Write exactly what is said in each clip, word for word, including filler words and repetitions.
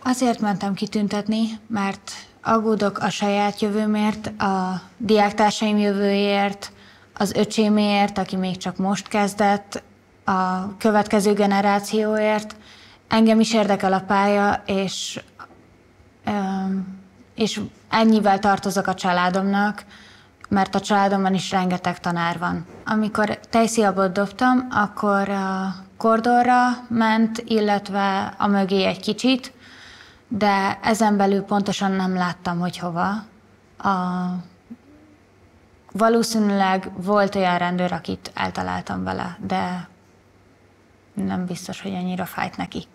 Azért mentem kitüntetni, mert aggódok a saját jövőmért, a diáktársaim jövőjéért, az öcséméért, aki még csak most kezdett, a következő generációért. Engem is érdekel a pálya, és, és ennyivel tartozok a családomnak, mert a családomban is rengeteg tanár van. Amikor tejszíjabot dobtam, akkor a kordonra ment, illetve a mögé egy kicsit, de ezen belül pontosan nem láttam, hogy hova. A... Valószínűleg volt olyan rendőr, akit eltaláltam vele, de nem biztos, hogy annyira fájt neki.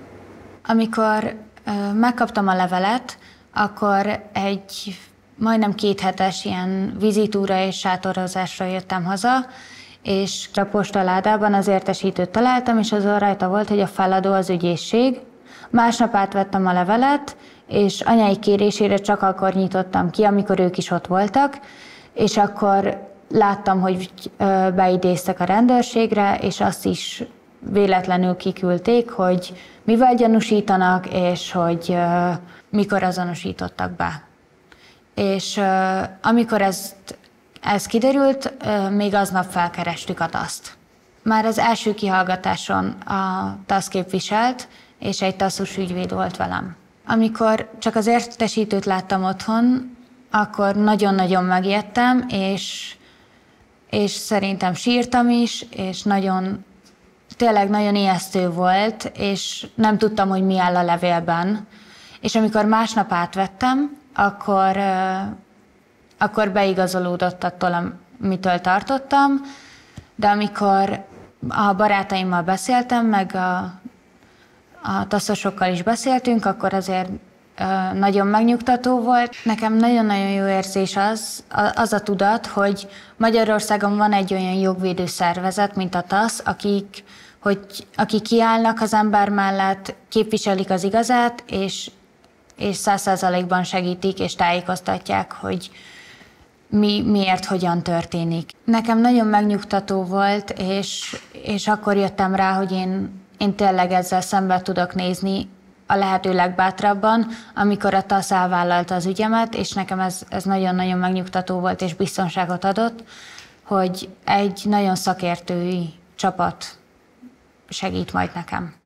Amikor ö, megkaptam a levelet, akkor egy majdnem kéthetes ilyen vizitúra és sátorozásra jöttem haza, és a postaládában az értesítőt találtam, és azon rajta volt, hogy a feladó az ügyészség. Másnap átvettem a levelet, és anyái kérésére csak akkor nyitottam ki, amikor ők is ott voltak, és akkor láttam, hogy beidéztek a rendőrségre, és azt is véletlenül kiküldték, hogy mivel gyanúsítanak, és hogy mikor azonosítottak be. És amikor ezt, ez kiderült, még aznap felkerestük a taszt. Már az első kihallgatáson a tasz képviselt, és egy taszos ügyvéd volt velem. Amikor csak az értesítőt láttam otthon, akkor nagyon-nagyon megijedtem, és, és szerintem sírtam is, és nagyon, tényleg nagyon ijesztő volt, és nem tudtam, hogy mi áll a levélben. És amikor másnap átvettem, akkor, akkor beigazolódott attól, amitől tartottam, de amikor a barátaimmal beszéltem, meg a, a taszosokkal is beszéltünk, akkor azért nagyon megnyugtató volt. Nekem nagyon-nagyon jó érzés az, az a tudat, hogy Magyarországon van egy olyan jogvédő szervezet, mint a TASZ, akik, hogy, akik kiállnak az ember mellett, képviselik az igazát, és és száz százalékban segítik és tájékoztatják, hogy mi, miért, hogyan történik. Nekem nagyon megnyugtató volt, és, és akkor jöttem rá, hogy én, én tényleg ezzel szembe tudok nézni a lehető legbátrabban, amikor a TASZ elvállalta az ügyemet, és nekem ez, ez nagyon-nagyon megnyugtató volt, és biztonságot adott, hogy egy nagyon szakértői csapat segít majd nekem.